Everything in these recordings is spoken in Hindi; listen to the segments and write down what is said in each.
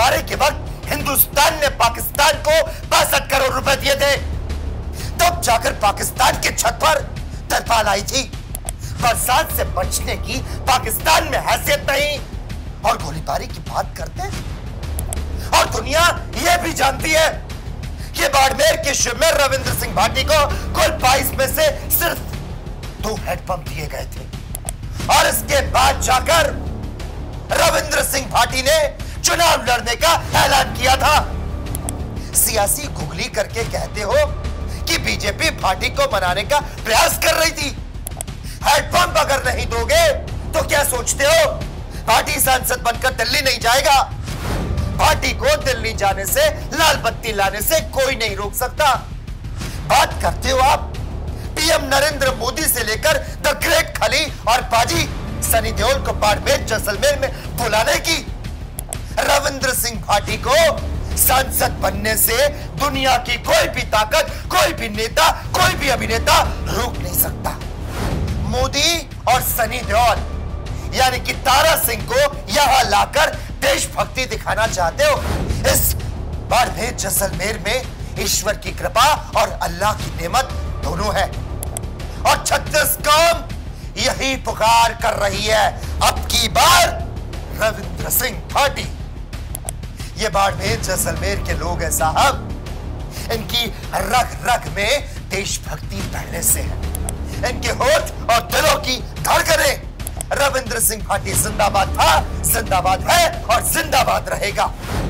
गोलीबारी के वक्त हिंदुस्तान ने पाकिस्तान को 62 करोड़ रुपए दिए थे। तब जाकर पाकिस्तान की छत पर तरपाल आई थी। बरसात से बचने की पाकिस्तान में हैसियत नहीं और गोलीबारी की बात करते हैं। और दुनिया यह भी जानती है कि बाड़मेर के शिव में रविंद्र सिंह भाटी को कुल 22 में से सिर्फ 2 हैंडपंप दिए गए थे। और इसके बाद जाकर रविंद्र सिंह भाटी ने चुनाव लड़ने का ऐलान किया था। सियासी गुगली करके कहते हो कि बीजेपी भाटी को मनाने का प्रयास कर रही थी। हैंडपंप अगर नहीं दोगे तो क्या सोचते हो भाटी सांसद बनकर दिल्ली नहीं जाएगा? भाटी को दिल्ली जाने से, लाल बत्ती लाने से कोई नहीं रोक सकता। बात करते हो आप पीएम नरेंद्र मोदी से लेकर द ग्रेट खली और पाजी सनी देओल को बाड़मेर जैसलमेर में बुलाने की। रविंद्र सिंह भाटी को सांसद बनने से दुनिया की कोई भी ताकत, कोई भी नेता, कोई भी अभिनेता रोक नहीं सकता। मोदी और सनी देओल यानी कि तारा सिंह को यहां लाकर देशभक्ति दिखाना चाहते हो। इस बाड़मेर जैसलमेर में ईश्वर की कृपा और अल्लाह की नेमत दोनों है और 36 कौम यही पुकार कर रही है, अब की बार रविंद्र सिंह भाटी। ये बाड़मेर जैसलमेर के लोग हैं साहब, इनकी रग रग में देशभक्ति पहले से है। इनके होठ और दिलों की धड़कनें रविंद्र सिंह भाटी जिंदाबाद था, जिंदाबाद है और जिंदाबाद रहेगा।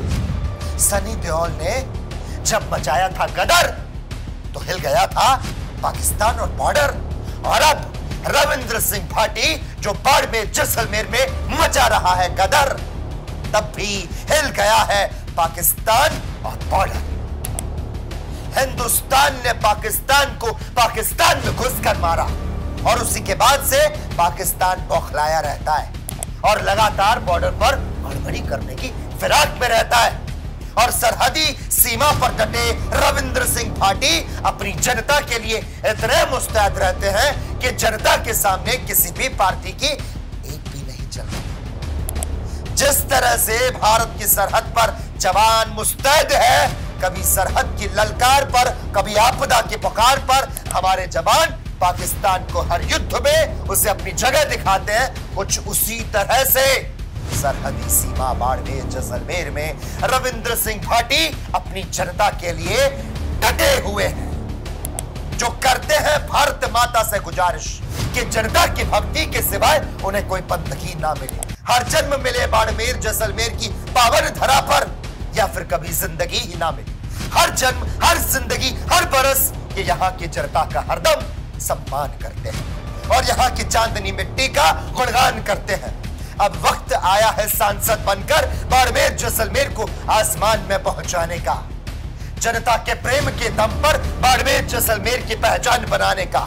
सनी देओल ने जब मचाया था गदर तो हिल गया था पाकिस्तान और बॉर्डर, और अब रविंद्र सिंह भाटी जो बाड़मेर जैसलमेर में मचा रहा है गदर, तब भी हिल गया है पाकिस्तान और बॉर्डर। हिंदुस्तान ने पाकिस्तान को पाकिस्तान में घुसकर मारा और उसी के बाद से पाकिस्तान बौखलाया रहता है और लगातार बॉर्डर पर गड़बड़ी करने की फिराक में रहता है। और सरहदी सीमा पर डटे रविंद्र सिंह भाटी अपनी जनता के लिए इतने मुस्तैद रहते हैं कि जनता के सामने किसी भी पार्टी की एक भी नहीं चल रही। जिस तरह से भारत की सरहद पर जवान मुस्तैद है, कभी सरहद की ललकार पर, कभी आपदा की पुकार पर हमारे जवान पाकिस्तान को हर युद्ध में उसे अपनी जगह दिखाते हैं, कुछ उसी तरह से सरहदी सीमा बाड़मेर जैसलमेर में रविंद्र सिंह भाटी अपनी जनता के लिए डटे हुए हैं। जो करते हैं भारत माता से गुजारिश कि जनता की भक्ति के सिवाय उन्हें कोई बंदगी ना मिले, हर जन्म मिले बाड़मेर जैसलमेर की पावन धरा पर, या फिर कभी जिंदगी ही ना मिले। हर जन्म, हर जिंदगी, हर बरस ये यहाँ की जनता का हरदम सम्मान करते हैं और यहाँ की चांदनी मिट्टी का गुणगान करते हैं। अब वक्त आया है सांसद बनकर बाड़मेर जैसलमेर को आसमान में पहुंचाने का, जनता के प्रेम के दम पर बाड़मेर जैसलमेर की पहचान बनाने का।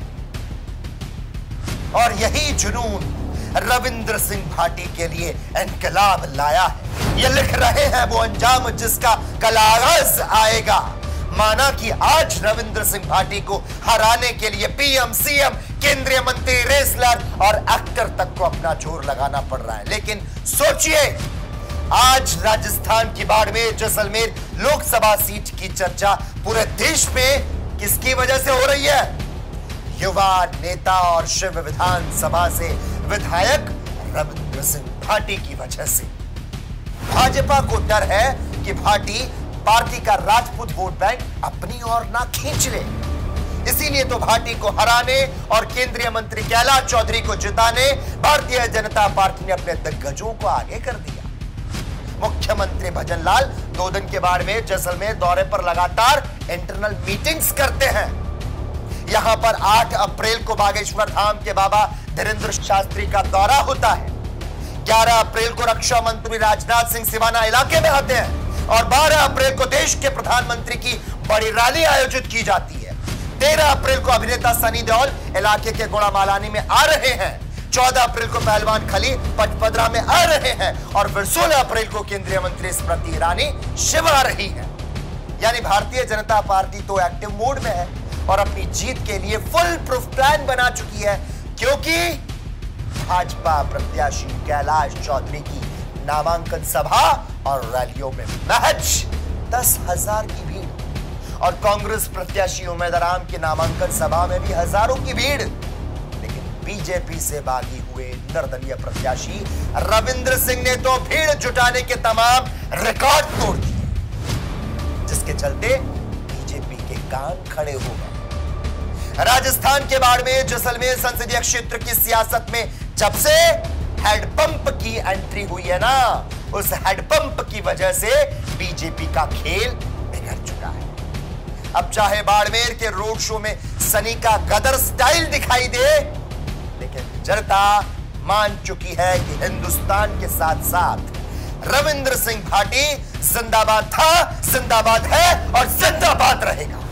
और यही जुनून रविंद्र सिंह भाटी के लिए इनकलाब लाया है। ये लिख रहे हैं वो अंजाम जिसका कल आगाज आएगा। माना कि आज रविंद्र सिंह भाटी को हराने के लिए पीएम, सीएम, केंद्रीय मंत्री, रेसलर और एक्टर तक को अपना जोर लगाना पड़ रहा है, लेकिन सोचिए आज राजस्थान की बाड़मेर जैसलमेर लोकसभा सीट की चर्चा पूरे देश में किसकी वजह से हो रही है? युवा नेता और शिव विधानसभा से विधायक रविंद्र सिंह भाटी की वजह से। भाजपा को डर है कि भाटी पार्टी का राजपूत वोट बैंक अपनी ओर ना खींच ले, इसीलिए तो भाटी को हराने और केंद्रीय मंत्री कैलाश चौधरी को जिताने भारतीय जनता पार्टी ने अपने दिग्गजों को आगे कर दिया। मुख्यमंत्री भजनलाल 2 दिन के बाड़मेर जैसलमेर दौरे पर लगातार इंटरनल मीटिंग्स करते हैं। यहां पर 8 अप्रैल को बागेश्वर धाम के बाबा धीरेन्द्र शास्त्री का दौरा होता है। 11 अप्रैल को रक्षा मंत्री राजनाथ सिंह सिवाना इलाके में आते हैं और 12 अप्रैल को देश के प्रधानमंत्री की बड़ी रैली आयोजित की जाती है। 13 अप्रैल को अभिनेता सनी देओल इलाके के गुड़ामालानी में आ रहे हैं। 14 अप्रैल को पहलवान खली पचपदरा में आ रहे हैं और फिर 16 अप्रैल को केंद्रीय मंत्री स्मृति ईरानी शिव आ रही है। यानी भारतीय जनता पार्टी तो एक्टिव मोड में है और अपनी जीत के लिए फुल प्रूफ प्लान बना चुकी है, क्योंकि भाजपा प्रत्याशी कैलाश चौधरी की नामांकन सभा और रैलियों में महज 10,000 की भीड़ और कांग्रेस प्रत्याशी उमेद राम की नामांकन सभा में भी हजारों की भीड़। लेकिन बीजेपी से बागी हुए निर्दलीय प्रत्याशी रविंद्र सिंह ने तो भीड़ जुटाने के तमाम रिकॉर्ड तोड़ दिए, जिसके चलते बीजेपी के कान खड़े हो गए। राजस्थान के बाड़मेर जैसलमेर संसदीय क्षेत्र की सियासत में जब से हैंडपंप की एंट्री हुई है ना, उस हैंडपंप की वजह से बीजेपी का खेल बिगड़ चुका है। अब चाहे बाड़मेर के रोड शो में सनी का गदर स्टाइल दिखाई दे, लेकिन जनता मान चुकी है कि हिंदुस्तान के साथ साथ रविंद्र सिंह भाटी जिंदाबाद था, जिंदाबाद है और जिंदाबाद रहेगा।